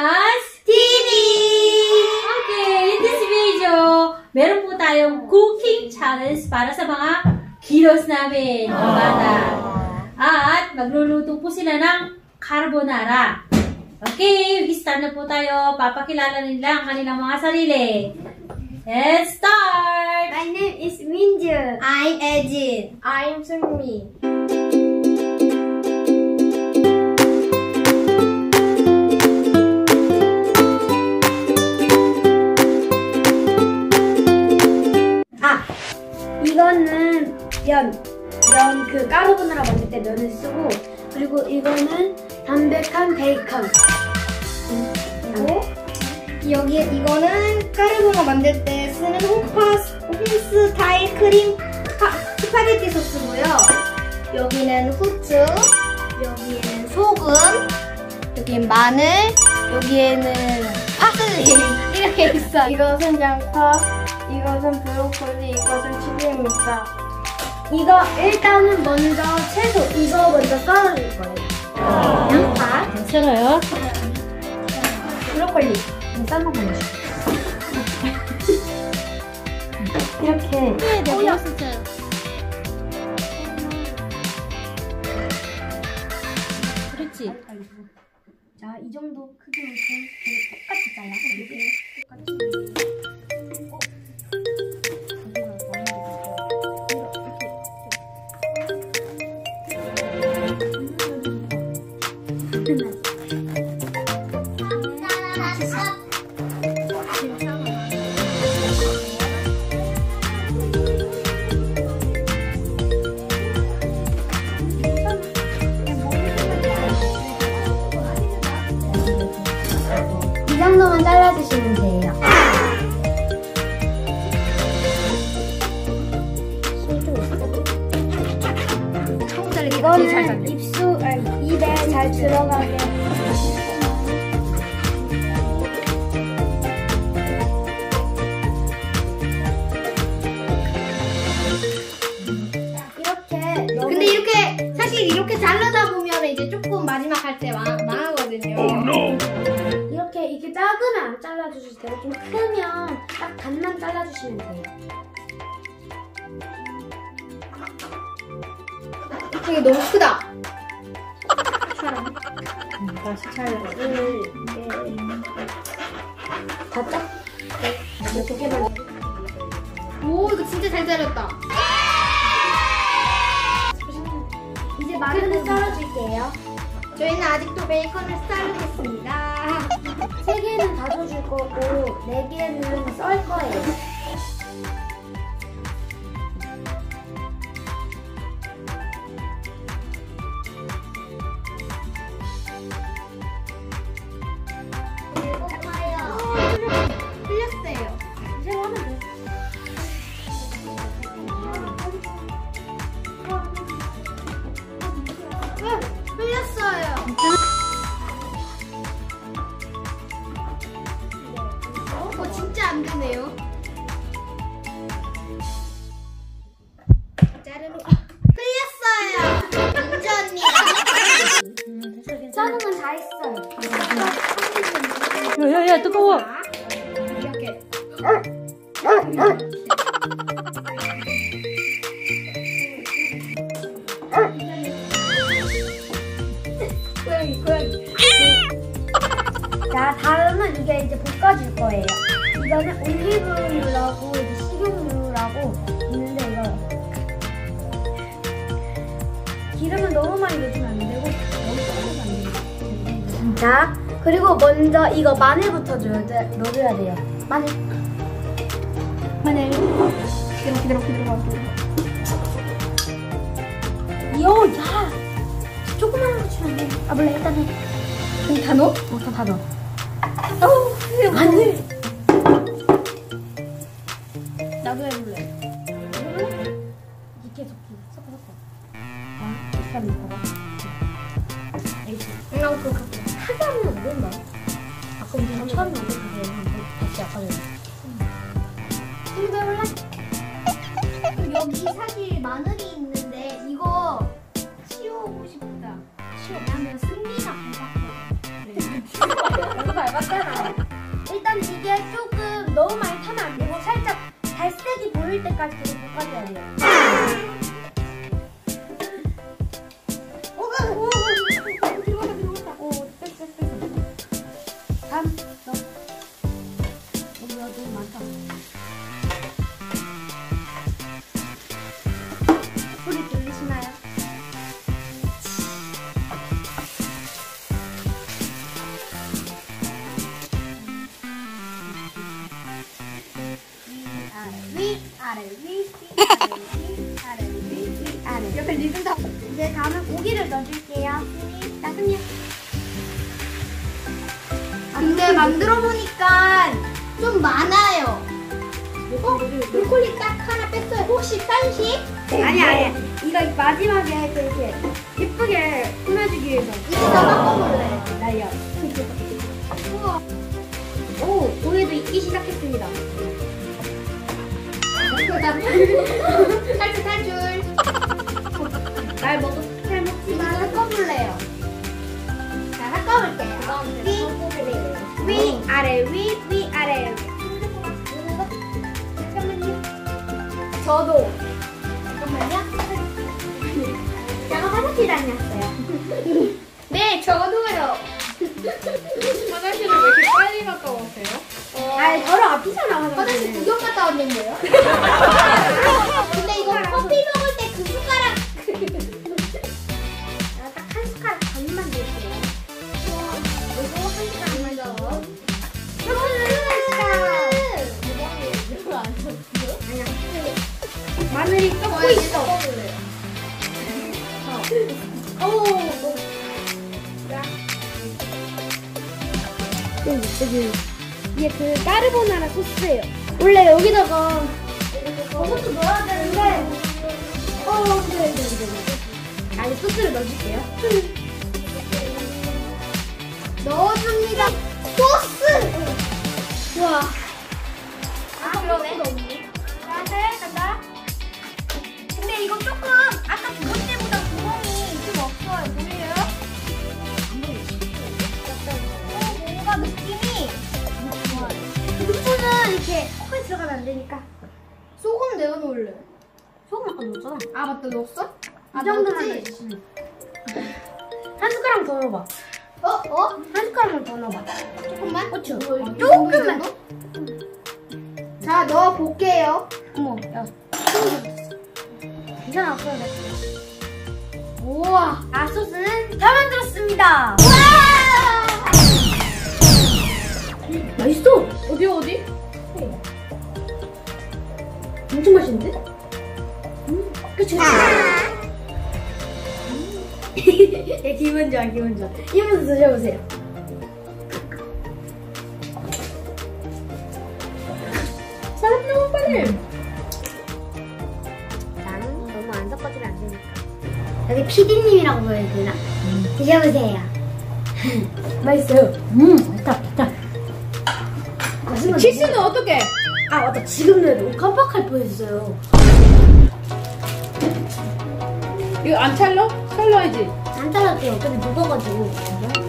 Mas TV! Okay, in this video, meron po tayong cooking challenge para sa mga kiddos namin, mga bata. At magluluto po sila ng carbonara. Okay, start na po tayo. Papakilala nila ang kanilang mga sarili. Let's start! My name is Minju. I'm Ejin. I'm Sunmi. 이거는 면 그 까르보나라 만들 때 면을 쓰고, 그리고 이거는 담백한 베이컨. 그리고 이거는 까르보나 만들 때 쓰는 홈 스타일 크림 스파게티 소스고요. 여기는 후추, 여기에는 소금, 여기엔 마늘, 여기에는 파슬리 이렇게 있어요. 이것은 양파, 이것은 브로콜리, 이것은 치즈입니다. 이거 일단은 먼저 채소 이거 먼저 썰어줄 거예요. 양파, 괜찮아요? 브로콜리 삶아 보내줘. 이렇게. 네, 배웠었어요. 그렇지. 자, 이 정도 크기만큼 똑같이 잘라. 똑같이. 이 정도만 잘라주시면 돼요. 이거는 입에 잘 들어가게. 이렇게. 근데 이렇게 사실 이렇게 자르다 보면 이제 조금 마지막 할 때 망하거든요. 이렇게 작으면 안 잘라주셔도 되고, 좀 크면 딱 반만 잘라주시면 돼요. 이게 너무 크다. 다시 차려. 다 네. 개만. 오, 이거 진짜 잘 자랐다. 이제 마늘을 썰어줄게요. 저희는 아직도 베이컨을 자르겠습니다. 3개는 다져줄 거고 4개는 썰 거예요. 흘렸어요. 이제 하면 돼. 흘렸어요. 진짜 안 되네요. 흘렸어요. 민주 언니가. 자는 건 다 했어요. 야야야, 뜨거워. 이렇게. 고양이. 자, 다음은 이게 이제 볶아줄 거예요. 이거는 올리브유라고 식용유라고 있는데, 이거 기름은 너무 많이 넣으면 안 되고 너무 조금만 안 돼요. 자, 그리고 먼저 이거 마늘부터 넣어줘야 돼요. 마늘. 기다려. 야! 조그만 거 주면 안 돼. 아, 몰라, 일단 해. 그럼 다 넣어? 다 넣어. 어우, 마늘. 나도 해볼래. 이렇게 섞어. 일단 봐봐. 나 그거 하게 하면 안 된다. 아까 우리 처음에 안 된다고 했는데 다시 아까 전에. 이거 해볼래? 여기 사실 마늘이 있는데 이거 치우고 싶다. 나는 승리가 밟았거든. 맞잖아요. 일단 이게 조금 너무 많이 타면 안 되고 살짝 갈색이 보일 때까지 계속 볶아줘야 돼요. 다음 너. 너무 많다. 소리 들리시나요? 위 아래 위 아래 위 아래. 옆에 리듬 다. 이제 다음은 고기를 넣어줄게요. 나중에. 근데 만들어 보니까 좀 많아요. 브로콜리 딱 하나 뺐어요. 혹시 편식? 아니야. 이거 마지막에 이렇게 예쁘게 꾸며주기 위해서. 이거 다 바꿔볼래. 날려. 우와. 오, 고기도 익기 시작했습니다. 탈출. 잘 먹지 이거 마. 섞어볼래요. 자, 섞어볼게요. 위 아래 위 아래. 잠깐만요. 저도. 잠깐만요. 제가 화장실 다녔어요. 네, 저도요. 화장실을 왜 이렇게 빨리 갔다 오세요? 아니 저를 앞이잖아 화장실 화장실. 구경 갔다 왔는데요. 근데 이거 커피 먹을 때 그 숟가락. 딱 한 숟가락 반만 넣을게요. 이거 한 숟가락만 넣어. 마늘이 썩고 있어. 이게 그 까르보나라 소스예요. 원래 여기다가 저것도 넣어야 되는데. 네. 아니 소스를 넣어줄게요. 넣어줍니다. 소스. 우와. 그러네. 네, 간다. 근데 이거 조금 아까 두 번째보다 구멍이 좀 없어요. 보여요? 뭔가 느낌이 육수는 이렇게 코에 들어가면 안 되니까. 소금 내가 넣을래. 소금 아까 넣었잖아. 아, 맞다. 넣었어? 이 정도만 넣었지? 넣지. 한 숟가락 더 넣어봐. 한 숟가락만 더 넣어봐. 조금만? 그쵸? 이 조금만. 정도? 자, 넣어볼게요. 어머, 야. 괜찮아, 없어도 돼. 우와. 아, 소스는 다 만들었습니다. 맛있어. 어디? 엄청 맛있는데? 그치? 예, 기분 좋아. 이모도 드셔보세요. 사람 너무 빨리. 나는 너무 안 섞어지면 안 되니까. 여기 PD님이라고 보여야 되나? 드셔보세요. 맛있어요. 맛있다. 맛있는 치즈는 어떻게? 아, 맞다. 지금 넣어도 깜빡할 뻔했어요. 이거 안 찰러? 찰러야지. 안 잘랐대요. 어차피 녹아가지고.